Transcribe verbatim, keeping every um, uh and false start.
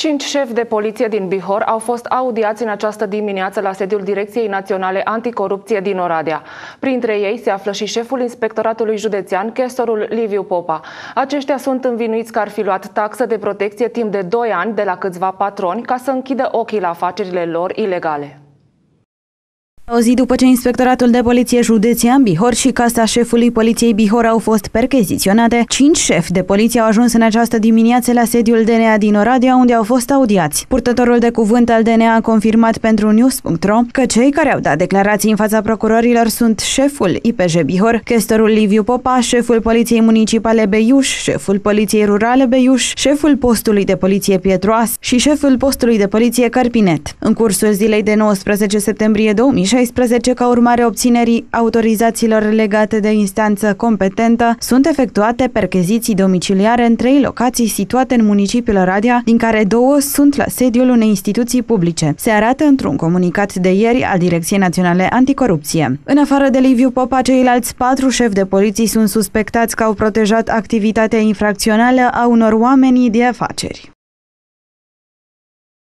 Cinci șefi de poliție din Bihor au fost audiați în această dimineață la sediul Direcției Naționale Anticorupție din Oradea. Printre ei se află și șeful Inspectoratului Județean, chestorul Liviu Popa. Aceștia sunt învinuiți că ar fi luat taxă de protecție timp de doi ani de la câțiva patroni ca să închidă ochii la afacerile lor ilegale. O zi după ce Inspectoratul de Poliție Județean Bihor și Casa Șefului Poliției Bihor au fost percheziționate, cinci șefi de poliție au ajuns în această dimineață la sediul D N A din Oradea, unde au fost audiați. Purtătorul de cuvânt al D N A a confirmat pentru News punct ro că cei care au dat declarații în fața procurorilor sunt șeful I P J Bihor, chestorul Liviu Popa, șeful Poliției Municipale Beiuș, șeful Poliției Rurale Beiuș, șeful postului de poliție Pietroas și șeful postului de poliție Cărpinet. În cursul zilei de nouăsprezece septembrie două mii șaisprezece, ca urmare obținerii autorizațiilor legate de instanță competentă, sunt efectuate percheziții domiciliare în trei locații situate în municipiul Oradea, din care două sunt la sediul unei instituții publice. Se arată într-un comunicat de ieri al Direcției Naționale Anticorupție. În afară de Liviu Popa, ceilalți patru șefi de poliție sunt suspectați că au protejat activitatea infracțională a unor oameni de afaceri.